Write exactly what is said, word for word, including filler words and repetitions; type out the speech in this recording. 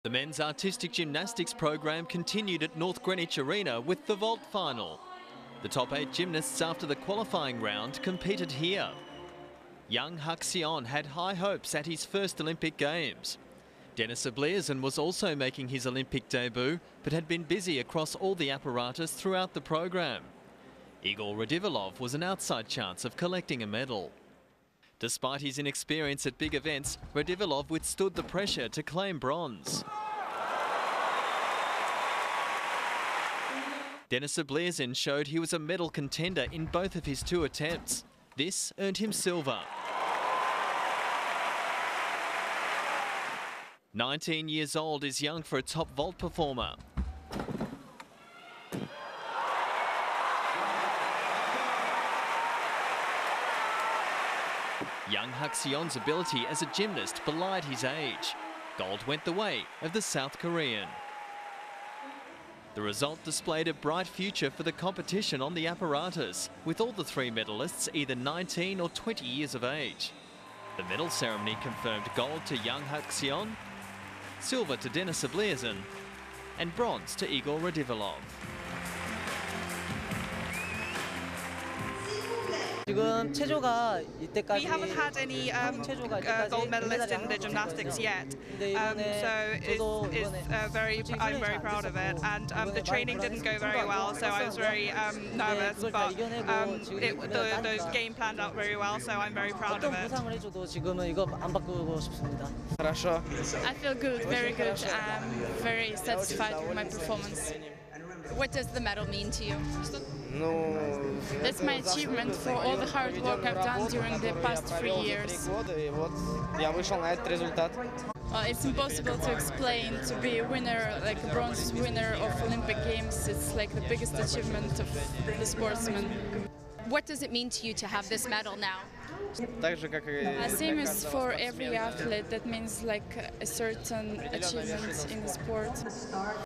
The men's artistic gymnastics program continued at North Greenwich Arena with the vault final. The top eight gymnasts after the qualifying round competed here. Young Hak-Seon had high hopes at his first Olympic Games. Dennis Abliersen was also making his Olympic debut, but had been busy across all the apparatus throughout the program. Igor Radivilov was an outside chance of collecting a medal. Despite his inexperience at big events, Radivilov withstood the pressure to claim bronze. Dennis Abliersen showed he was a medal contender in both of his two attempts. This earned him silver. nineteen years old is young for a top vault performer. Young Hak-Seon's ability as a gymnast belied his age. Gold went the way of the South Korean. The result displayed a bright future for the competition on the apparatus, with all the three medalists either nineteen or twenty years of age. The medal ceremony confirmed gold to young Hak-Seon, silver to Dennis Abliersen, and bronze to Igor Radivilov. We haven't had any um, uh, gold medalists in the gymnastics yet, um, so it's, it's uh, very. I'm very proud of it. And um, the training didn't go very well, so I was very um, nervous. But um, it, the, the game planned out very well, so I'm very proud of it. I feel good, very good. I'm very satisfied with my performance. What does the medal mean to you? That's my achievement for all the hard work I've done during the past three years. Well, it's impossible to explain. To be a winner, like a bronze winner of Olympic Games, it's like the biggest achievement of the sportsman. What does it mean to you to have this medal now? Uh, same as for every athlete, that means like a certain achievement in the sport.